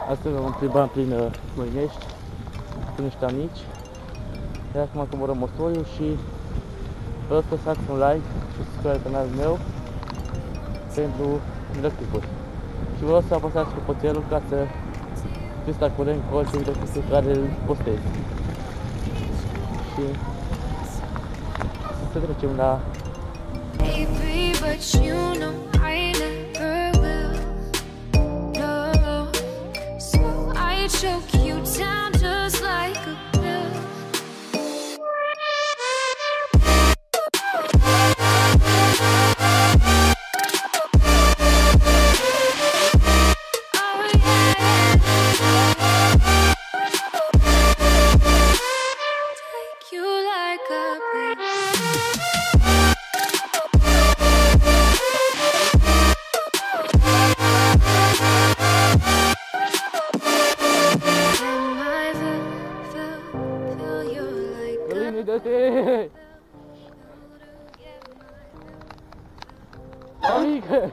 Astăzi am plimbat prin Măinești, cu niște amici. Iar acum coborăm motorul și vreau să fac un like și subscribe canalul meu pentru videoclipuri. Și vreau să apăsați clopoțelul ca să fiți la curent cu orice videoclip care îl postez. Și să trecem la choke you down just like a pill. Oh yeah, take you like a pill. Amică!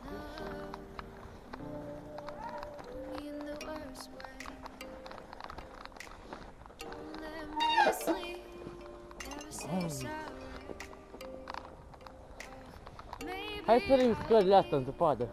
Hai să sărim scările astea în zăpadă.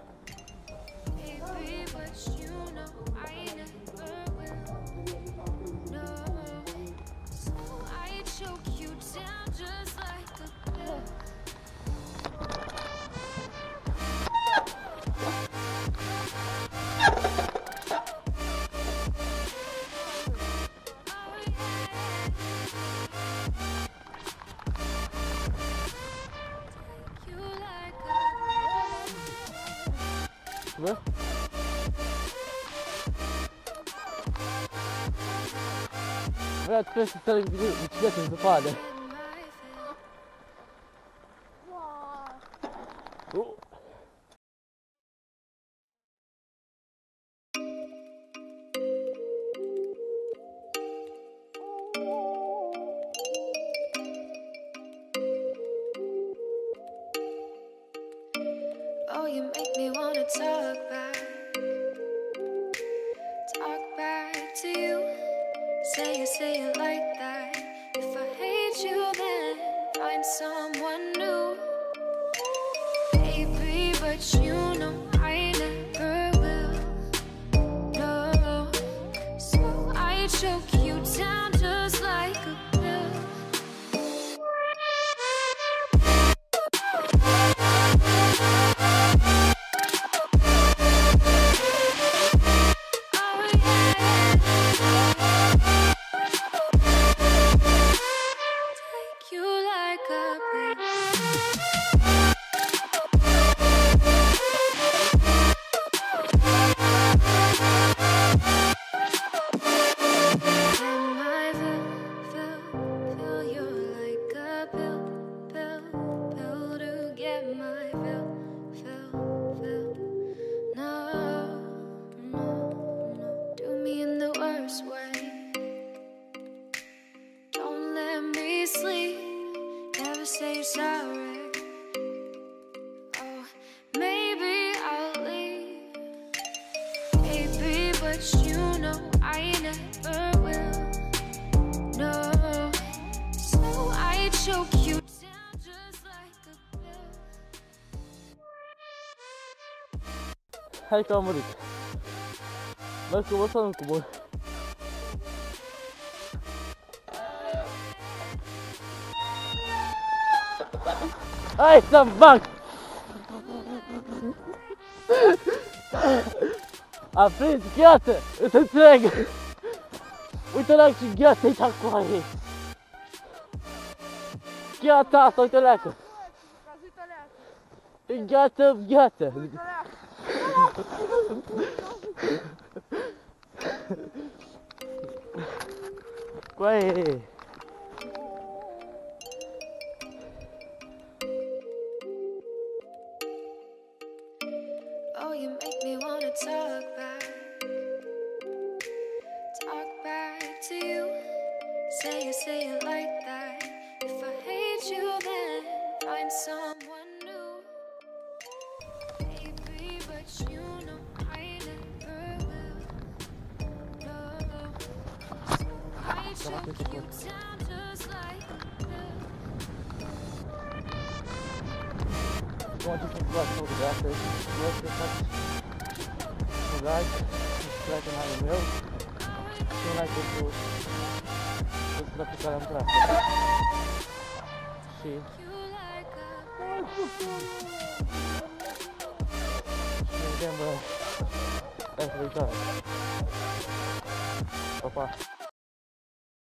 Bă? Băiat, trebuie să sărim bicicleta în zăpadă. Oh, you make me wanna talk back to you. Say it like that. If I hate you, then find someone new. Baby, but you know I never will. No, so I choke you down just like a pill. Say you're sorry. Oh, maybe I'll leave. Baby, but you know I never will. No, so I choke you down just like a pill. Hai că am murit. Bă, cobor sau nu cobor? Hai să-mi bag! Am prins gheață! Îți înțeleg! Uite-o și gheață aici acolo! Gheața asta, uite-o leacă! E gheață, gheață! Coaie! Oh, you make me wanna talk back to you. Say it like that. If I hate you, then find someone new. Baby, but you know I never will. cam atât a fost. Cum acesta să faci de astăzi, vreau să faci un like, subscribe canalul meu și un like pentru la pe care am tras. Și ne vedem data viitoare. Pa, pa!